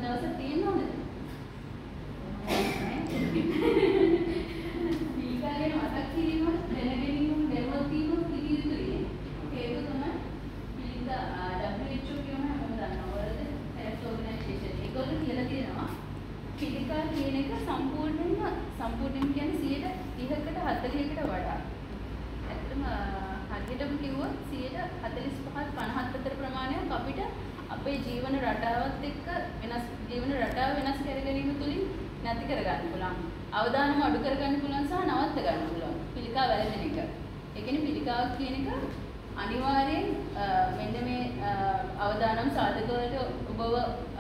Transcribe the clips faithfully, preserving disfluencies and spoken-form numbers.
දවසක් තියෙනවද? පිළිකාගෙන මතක් කිරීම දැනගැනීම දැනුවත් වීම කිරි යුතුයි. ඒක තමයි පිළිකා W H O කියන හැමෝම දන්නවා. World health organisation. ඒගොල්ලෝ කියලා තියෙනවා පිළිකා කියන එක සම්පූර්ණයෙන්ම සම්පූර්ණයෙන් කියන්නේ සියයට තිහකට හතළිහකට වඩා. ඇත්තටම හරියටම කිව්වොත් සියයට හතළිස් පහත් පනහත් අතර ප්‍රමාණයක් අපිට අපේ ජීවන රටාවත් එක්ක වෙනස් ජීවන රටාව වෙනස් කර ගැනීම තුළින් නැති කර ගන්න පුළුවන්. අවදානම අඩු කර ගන්න පුළුවන් සහ නවත්ත ගන්න පුළුවන්. පිළිකා වැළඳන එක. ඒ කියන්නේ පිළිකාවක් කියන එක අනිවාර්යෙන් මෙන්න මේ අවදානම් සාධක වලට ඔබව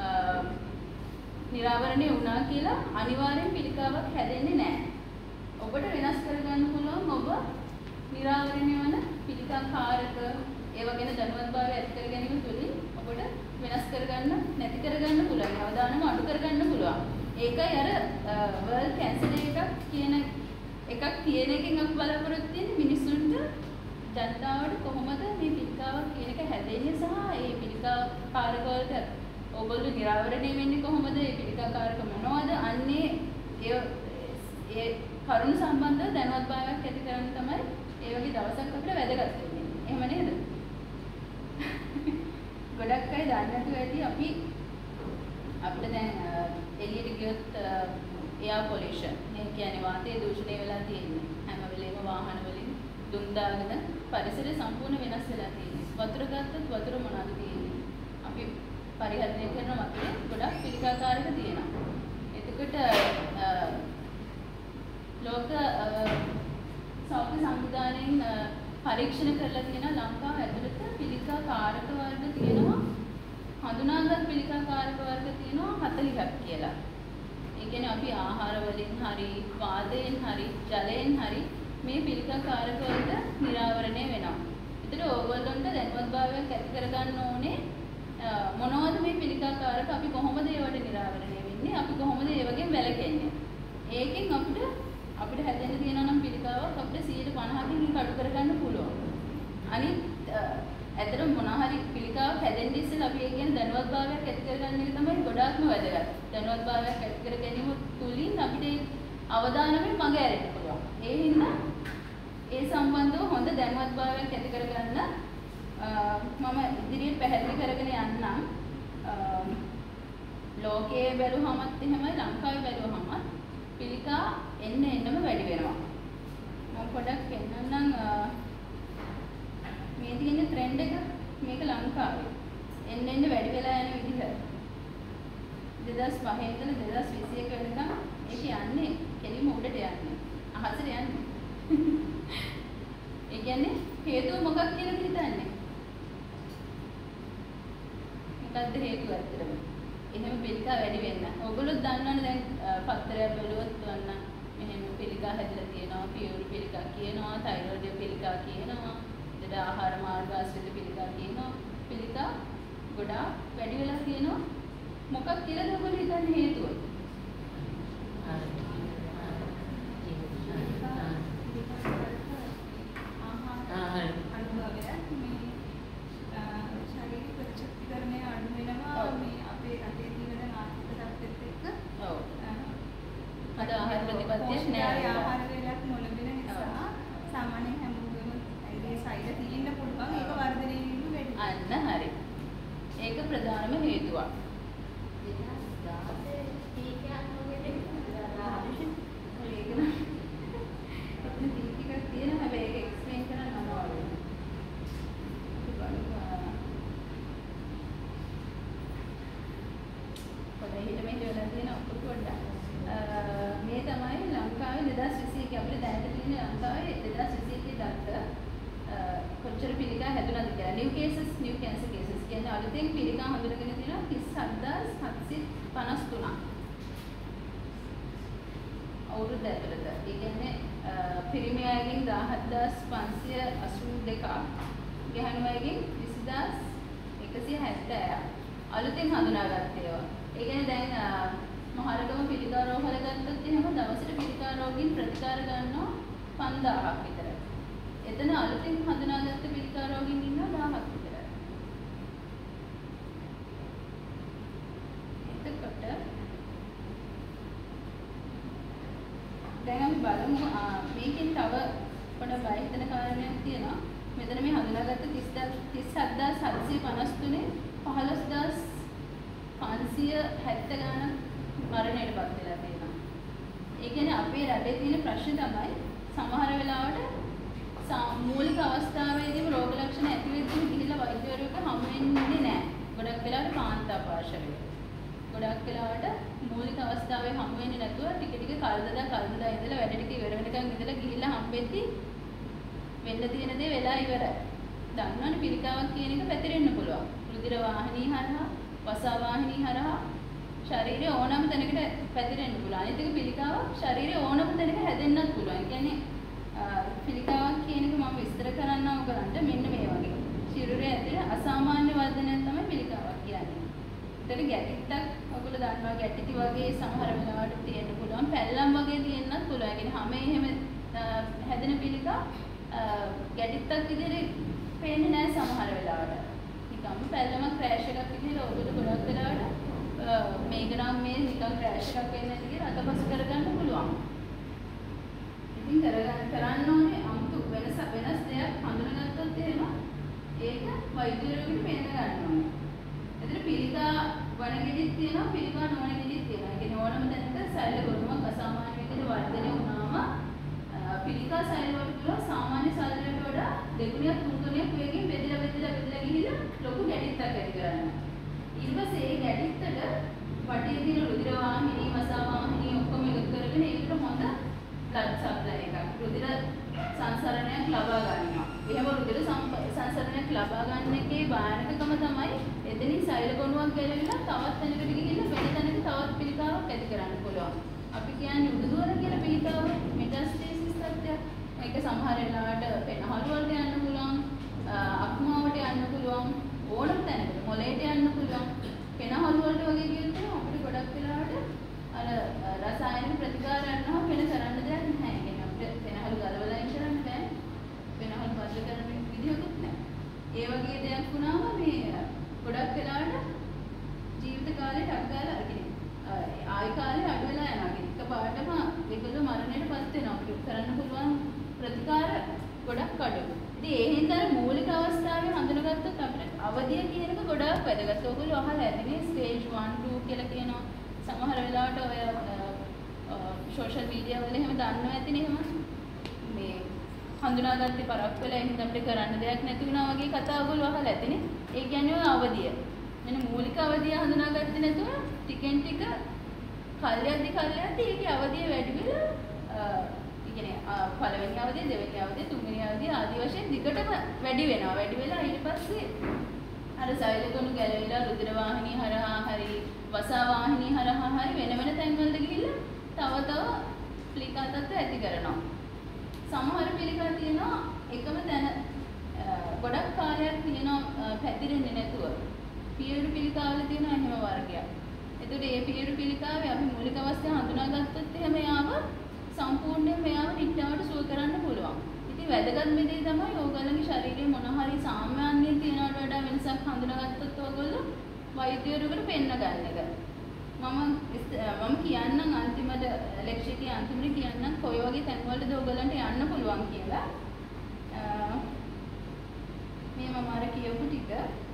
නිරාවරණය වුණා කියලා අනිවාර්යෙන් පිළිකාවක් හැදෙන්නේ නැහැ. ඔබට වෙනස් කර ගන්න පුළුවන් ඔබ නිරාවරණය වන පිළිකා කාරක ඒව ගැන දැනුවත්භාවය ඇති කර ගැනීම තුළින් ඔබට වෙනස් කරගන්න නැති කරගන්න පුළුවන්. අවදානම අඩු කරගන්න පුළුවන්. ඒකයි අර වර්ල්ඩ් කැන්සර් එකක් කියන එකක් තියෙන එකෙන් අපි බලාපොරොත්තු වෙන්නේ මිනිස්සුන්ට ජනතාවට කොහොමද මේ පිළිකාවක් කියන එක හැදෙන්නේ සහ ඒ පිළිකා කාරක වලට ඔයගොල්ලෝ නිරාවරණය වෙන්නේ කොහොමද? මේ පිළිකා කාරක මොනවද? අන්නේ ඒ ඒ කරුණු සම්බන්ධව දැනුවත්භාවයක් ඇති කරගන්න තමයි ඒ වගේ දවසක් අපිට වැදගත් වෙන්නේ. එහෙම නේද? ගොඩක් අය දන්නේ නැතුව ඇති අපි අපිට දැන් එළියට ගියොත් එයාර් පොලියුෂන් මේ කියන්නේ වාතයේ දූෂණය වෙලා තියෙන්නේ. හැම වෙලේම වාහන වලින් දුම් දාගෙන පරිසරය සම්පූර්ණ වෙනස් වෙලා තියෙන්නේ. වතුර ගත්තොත් වතුර මොනවද තියෙන්නේ? අපි පරිහරණය කරන වතුරේ ගොඩක් පිළිකාකාරක තියෙනවා. එතකොට ලෝක සෞඛ්‍ය සංවිධානයෙන් පරීක්ෂණ කරලා තියෙන ලංකාව ඇතුළත පිළිකා කාරක වර්ග තියෙනවා හඳුනාගත් පිළිකා කාරක වර්ග තියෙනවා හතළිහක් කියලා. ඒ කියන්නේ අපි ආහාර වලින් හරි වාතයෙන් හරි ජලයෙන් හරි මේ පිළිකා කාරක වලට නිරාවරණය වෙනවා. ඒතර ඕගොල්ලන්ට දැනුවත්භාවයක් ඇති කරගන්න ඕනේ මොනවද මේ පිළිකා කාරක අපි කොහොමද ඒවට නිරාවරණය වෙන්නේ අපි කොහොමද ඒ වගේ වැළකෙන්නේ. ඒකෙන් අපිට අපිට හැදෙන්න තියෙනවා නම් පිළිකාවක් අපිට සියයට පනහකින් අඩු කරගන්න පුළුවන්. අනිත් ඇත්තටම මොනවා හරි පිළිකාවක් හැදෙන්න ඉස්සෙල්ලා අපි ඒ කියන්නේ දැනුවත්භාවයක් ඇති කරගන්න එක තමයි ගොඩාක්ම වැදගත්. දැනුවත්භාවයක් ඇති කර ගැනීම තුලින් අපිට අවදානමෙන් මඟ ඇරෙන්න පුළුවන්. ඒ හින්දා ඒ සම්බන්ධව හොඳ දැනුවත්භාවයක් ඇති කරගන්න මම ඉදිරියට පැහැදිලි කරගෙන යන්නම්. ලෝකයේ බැලුවමත් එහෙමයි ලංකාවේ බැලුවමත් පිළිකා එන්න එන්නම වැඩි වෙනවා. මම පොඩ්ඩක් පෙන්නන්නම් මේ තියෙන ට්‍රෙන්ඩ් එක මේක ලංකාවේ. එන්න එන්න වැඩි වෙලා යන විදිහ. දෙදාස් පහ ඉඳලා දෙදාස් විසි එක වෙනකම් ඒක යන්නේ කෙලිම උඩට යන්නේ. අහසට යන්නේ. ඒ කියන්නේ හේතුව මොකක් කියලාද හිතන්නේ? මොකක්ද හේතුව ඇත්තටම? එහෙම පිළිකා වැඩි වෙන්න. ඔයගොල්ලෝ දන්නවනේ දැන් පත්තරයක් බැලුවොත් වන්න මෙහෙම පිළිකා හැදිලා තියෙනවා, පියවර පිළිකා කියනවා, තයිරොයිඩ් පිළිකා කියනවා, ඊට ආහාර මාර්ග ආශ්‍රිත පිළිකා කියනවා. පිළිකා ගොඩාක් වැඩි වෙලා තියෙනවා. මොකක් කියලාද ඔයගොල්ලෝ හිතන්නේ හේතුව? ආහාර අනුභවය මේ ශාරීරික ප්‍රතිශක්තිකරණය අඩු වෙනවා මේ අපේ රටේ තියෙන ආර්ථික තත්ත්වෙත් එක්ක. ඔව්. අද ආහාර ප්‍රතිපත්තියක් නෑ. ආහාර වේලක් නොලැබෙන නිසා සාමාන්‍යයෙන් හැමෝගෙම ඒ සෛල තියෙන්න පුළුවන් ඒක වර්ධනය වීම වැඩි. අන්න හරි. ඒක ප්‍රධානම හේතුවක්. මේ තමයි ලංකාවේ දෙදාස් විසි එක අපිට දැනට තියෙන ලංකාවේ දෙදාස් විසි එකේ දක්වා කොච්චර පිළිකා හැදුනද කියලා. New cases new cancer cases කියන්නේ අලුතෙන් පිළිකා හඳුනගෙන තියෙනවා තිස් හත්දාස් හත්සිය පනස් තුනක්. අවුරුද්ද ඇතුළත. ඒ කියන්නේ පිරිමි අයගෙන් දහහත්දාස් පන්සිය අසූ දෙකක්, ගැහැණු අයගෙන් විසිදාස් එකසිය හැත්තෑවක් අලුතෙන් හඳුනාගත්ත ඒවා. ඒ කියන්නේ දැන් මහරගම පිළිකා රෝහල ගත්තොත් එහෙම දවසට පිළිකා රෝගීන් ප්‍රතිකාර ගන්නවා පන්දාහක් විතර. එතන අලුතින් හඳුනාගත්ත පිළිකා රෝගීන් ඉන්නවා දහයක් විතර. එතකොට බලමු මේකෙන් තව පොඩ බය හිතන කාරණයක් තියෙනවා. මෙතන මේ හඳුනාගත්ත තිස් හත් හත්සිය පනස් තුනේ පහළොස් හදාස් පන්සිය හැත්තෑ ගාණක් මරණයටපත් වෙලා තියෙනවා. ඒ කියන්නේ අපේ රටේ තියෙන ප්‍රශ්නේ තමයි සමහර වෙලාවට මූලික අවස්ථාවේදීම රෝග ලක්ෂණ ඇති වෙද්දී ගිහිල්ලා වෛද්‍යවරුන්ට හම් වෙන්නේ නැහැ. ගොඩක් වෙලාවට කාන්තා පාර්ශවය. ගොඩක් වෙලාවට මූලික අවස්ථාවේ හම් වෙන්නේ නැතුව ටික ටික කල්දදා කල්දදා ඉඳලා වැඩ ටික ඉවර වෙනකන් ඉඳලා ගිහිල්ලා හම් වෙද්දී වෙන්න තියෙන දේ වෙලා ඉවරයි. දන්නවනේ පිළිකාවක් කියන එක පැතිරෙන්න පුළුවන්. රුධිර වාහිනී හරහා, වසා වාහිනී හරහා ශරීරයේ ඕනම තැනකට පැතිරෙන්න පුළුවන්. අනිත් එක පිළිකාවක් ශරීරයේ ඕනම තැනක හැදෙන්නත් පුළුවන්. ඒ කියන්නේ පිළිකාවක් කියන එක මම විස්තර කරන්න ඕගලන්ට මෙන්න මේ වගේ. ශරීරයේ ඇතුලේ අසාමාන්‍ය වර්ධනයක් තමයි පිළිකාවක් කියන්නේ. ඒතර ගැටිත්තක් ඔයගොල්ලෝ දන්නවා ගැටිති වගේ සමහර වෙලාවට තියෙන්න පුළුවන්. පැල්ලම් වගේ තියෙන්නත් පුළුවන්. ඒ කියන්නේ හැම එහෙම හැදෙන පිළිකා ගැටිත්තක් විදිහට පේන්නේ නැහැ සමහර වෙලාවට. නිකම්ම පැල්ලමක් ක්‍රෑෂ් එකක් විදිහට ඔයගොල්ලෝ ගොඩක් වෙලාවට මේක නම් මේ නිකන් ක්‍රෑෂ් එකක් වෙන්නේ නැති කියලා අතපසු කරගන්න පුළුවන්. ඉතින් කරගන්න කරන්න ඕනේ අමුතු වෙනස වෙනස් දෙයක් හඳුනාගත්තොත් එහෙම ඒක වෛද්‍යවරුන්ට පෙන්න ගන්න ඕනේ. එතන පිළිකා වණගෙඩිත් තියෙනවා පිළිකා නොවණගෙඩිත් තියෙනවා. ඒ කියන්නේ ඕනම තැනක සෛල ගොනුමක් අසාමාන්‍ය විදිහට වර්ධනය වුණාම පිළිකා සෛල වලට සාමාන්‍ය සෛල වලට වඩා දෙගුණයක් තුන්ගුණයක් වේගෙන් බෙදලා බෙදලා බෙදලා ගිහිල්ලා ලොකු ගැටිත්තක් ඇති කරනවා. ඊට පස්සේ ඒ ගැටිත්තට වටේ තියෙන රුධිර වාහිනී වසා වාහිනී ඔක්කොම එකතු කරගෙන ඒකට හොඳ බ්ලඩ් සප්ලයි එකක් රුධිර සංසරණයක් ලබා ගන්නවා. එහෙම රුධිර සංසරණයක් ලබා ගන්න එකේ භයානකකම තමයි එතනින් සෛල ගොනුවක් ගැලවිලා තවත් තැනකට ගිහිල්ලා වෙන තැනක තවත් පිළිකාවක් ඇති කරන්න පුළුවන්. අපි කියන්නේ උඩුදුවර කියලා පිළිකාව මෙටාස්ටේසිස් තත්ත්වයක්. ඒක සමහර වෙලාවට පෙනහළු වලට යන්න පුළුවන්, අක්මාවට යන්න පුළුවන්, ඕනම තැනකට මොළයට යන්න පුළුවන්. පෙනහළු වලට වගේ කියනකොට අපිට ගොඩක් වෙලාවට අර රසායනික ප්‍රතිකාර ගන්නවා වෙන කරන්න දෙයක් නැහැ. ඒ කියන්නේ අපිට පෙනහළු ගලවලා ඉන්න කරන්න බෑ. පෙනහළු බද්ධ කරන විදිහකුත් නැහැ. ඒ වගේ දෙයක් වුණාම මේ ගොඩක් වෙලාවට ජීවිත කාලේ ටක් ගාලා අරගෙන ආයු කාලේ අඩු වෙලා යනවා. එකපාරටම ඒකල මරණයටපත් වෙනවා. අපිට කරන්න පුළුවන් ප්‍රතිකාර ගොඩක් අඩුයි. ඉතින් ඒ හින්දා මූලික අවස්ථාවේ හඳුනාගත්තොත් අපිට අවදිය කියන එක ගොඩාක් වැදගත්. ඔයගොල්ලෝ අහලා ඇතිනේ ස්ටේජ් one two කියලා කියනවා. සමහර වෙලාවට ඔය සෝෂල් මීඩියා වල එහෙම දන්නව ඇතිනේ එහෙම. මේ හඳුනාගත්තේ පරක් වෙලා එහෙනම් අපිට කරන්න දෙයක් නැති වුණා වගේ කතා ඔයගොල්ලෝ අහලා ඇතිනේ. ඒ කියන්නේ අවදිය. මෙන්න මූලික අවදිය හඳුනාගත්තේ නැතුව ටිකෙන් ටික කල්යද්දි කල්යද්දි ඒකේ අවදිය වැඩි වෙලා ඒ කියන්නේ පළවෙනි අවදිය දෙවෙනි අවදිය තුන්වෙනි අවදිය ආදී වශයෙන් දිගටම වැඩි වෙනවා. වැඩි වෙලා ඊට පස්සේ අර සෛල ගොනු ගැලවිලා රුධිර වාහිනී හරහා හරි වසා වාහිනී හරහා හරි වෙන වෙන තැන් වලට ගිහිල්ලා තව තව පිළිකා තත්ත්ව ඇති කරනවා. සමහර පිළිකා තියෙනවා එකම තැන ගොඩක් කාලයක් තියෙනවා පැතිරෙන්නේ නැතුව. පියවරු පිළිකාවල තියෙන එහෙම වර්ගයක්. එතකොට මේ පියවරු පිළිකාවේ අපි මූලික අවස්ථාව හඳුනාගත්තොත් එහෙම යාව සම්පූර්ණයෙන් මෙයාව නිට්ටාවට සුව කරන්න පුළුවන්. ඉතින් වැදගත් මේ තමයි ඕගොල්ලන්ගේ ශරීරයේ මොන හරි සාමාන්‍ය තියනවට වඩා වෙනසක් හඳුනාගත්තොත් ඕගොල්ලෝ වෛද්‍යවරුන්ට පෙන්න ගන්න එක. මම මම කියන්නම් අන්තිමට ලෙක්චර් අන්තිමට කියන්නම් කොයි වගේ තැන්වලද ඕගොල්ලන්ට යන්න පුළුවන් කියලා. මේ මම අර කියපු ටික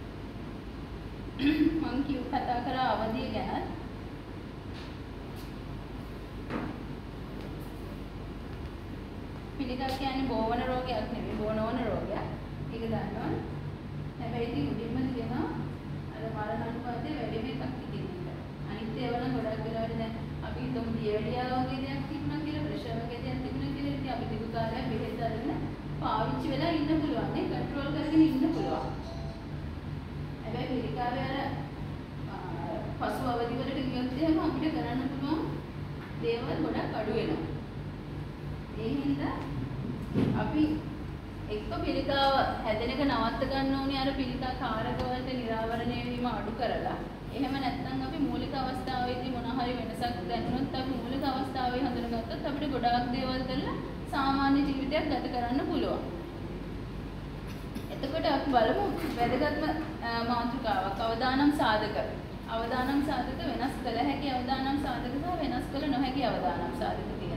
මම කිව් කතා කරා අවදිය ගැන. පිළිකා කියන්නේ බෝවන රෝගයක් නෙවෙයි බෝනවන රෝගයක්. ඒක දන්නවා. හැබැයි ඉතින් උඩින්ම තියෙනවා අර මරණානුපාතය වැඩි වෙන එකක් තියෙනවා. අනිත් ඒවා නම් ගොඩක් වෙලාවට දැන් අපි හිතමු දියවැඩියා වගේ දෙයක් තිබුණා කියලා ප්‍රෙෂර් වගේ දෙයක් තිබුණා කියලා ඉතින් අපි දිගු කාලයක් බෙහෙත් අරගෙන පාවිච්චි වෙලා ඉන්න පුළුවන් නේ කන්ට්‍රෝල් කරගෙන ඉන්න පුළුවන්. හැබැයි පිළිකාවේ අර පසු අවදි වලට ගියොත් එහෙම අපිට කරන්න පුළුවන් දේවල් ගොඩක් අඩු වෙනවා. ඒ හින්දා අපි එක්ක පිළිකාව හැදෙන එක නවත්ත ගන්න ඕනේ අර පිළිකා කාරක වලට නිරාවරණය වීම අඩු කරලා. එහෙම නැත්නම් අපි මූලික අවස්ථාවේදී මොන හරි වෙනසක් දැනුනොත් අපි මූලික අවස්ථාවේ හඳුනාගත්තොත් අපිට ගොඩාක් දේවල් කරලා සාමාන්‍ය ජීවිතයක් ගත කරන්න පුළුවන්. එතකොට අපි බලමු වැදගත්ම මාතෘකාවක් අවදානම් සාධක. අවදානම් සාධක වෙනස් කළ හැකි අවදානම් සාධක සහ වෙනස් කළ නොහැකි අවදානම් සාධක තියෙනවා.